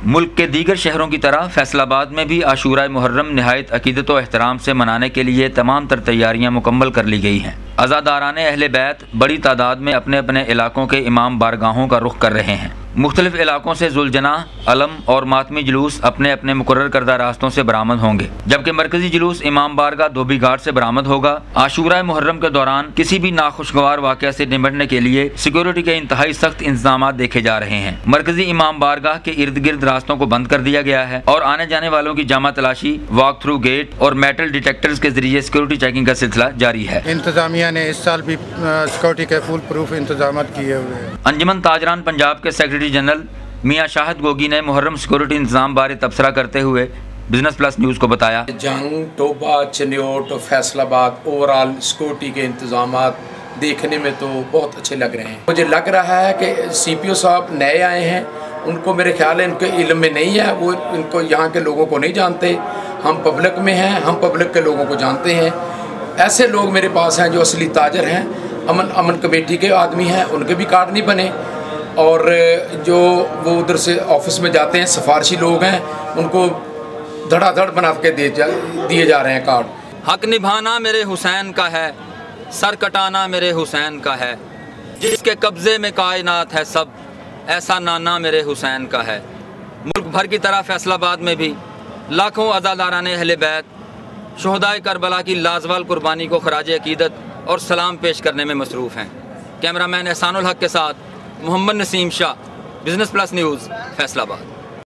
ملک کے دیگر شہروں کی طرح فیصل آباد میں بھی عاشورہ محرم نہایت عقیدت و احترام سے منانے کے لیے تمام تر تیاریاں مکمل کر لی گئی ہیں۔ عزاداران اہل بیت بڑی تعداد میں اپنے اپنے علاقوں کے امام بارگاہوں کا رخ کر رہے ہیں۔ مختلف علاقوں سے ذوالجناح، علم اور ماتمی جلوس اپنے اپنے مقرر کردہ راستوں سے برآمد ہوں گے، جبکہ مرکزی جلوس امام بارگاہ دھوبی گھاٹ سے برآمد ہوگا۔ عاشورہ محرم کے دوران کسی بھی ناخوشگوار واقعہ سے نمٹنے کے لیے سیکیورٹی کے انتہائی سخت انتظامات دیکھے جا رہے ہیں۔ مرکزی امام بارگاہ کے ارد گرد راستوں کو بند کر دیا گیا ہے اور آنے جانے والوں کی جامع تلاشی، واک تھرو گیٹ اور میٹل ڈیٹیکٹرز کے ذریعے سیکیورٹی چیکنگ کا سلسلہ جاری ہے۔ انتظامیہ نے اس سال بھی سیکیورٹی کے فل پروف انتظامات کیے ہوئے ہیں۔ انجمن تاجران پنجاب کے سیکریٹری جنرل میاں شاہد گوگی نے محرم سیکیورٹی انتظام بارے تبصرہ کرتے ہوئے بزنس پلس نیوز کو بتایا، جنگ، ٹوبہ، چنیوٹ، فیصل آباد اوورآل سیکیورٹی کے انتظامات دیکھنے میں تو بہت اچھے لگ رہے ہیں۔ مجھے لگ رہا ہے کہ سی پی او صاحب نئے آئے ہیں، ان کو میرے خیال ہے ان کے علم میں نہیں ہے، وہ ان کو یہاں کے لوگوں کو نہیں جانتے۔ ہم پبلک میں ہیں، ہم پبلک کے لوگوں کو جانتے ہیں۔ ایسے لوگ میرے پاس ہیں جو اصلی تاجر ہیں، امن کمیٹی کے آدمی ہیں، ان کے بھی کارڈ نہیں بنے، اور جو وہ ادھر سے آفس میں جاتے ہیں سفارشی لوگ ہیں، ان کو دھڑا دھڑ بنا کے دیے جا رہے ہیں کارڈ۔ حق نبھانا میرے حسین کا ہے، سر کٹانا میرے حسین کا ہے، جس کے قبضے میں کائنات ہے سب، ایسا نانا میرے حسین کا ہے۔ ملک بھر کی طرح فیصل آباد میں بھی لاکھوں عزاداران اہل بیت شہدائے کربلا کی لازوال قربانی کو خراج عقیدت اور سلام پیش کرنے میں مصروف ہیں۔ کیمرہ مین احسان الحق کے ساتھ Muhammad Naseem Shah, Business Plus News, Faisal آباد۔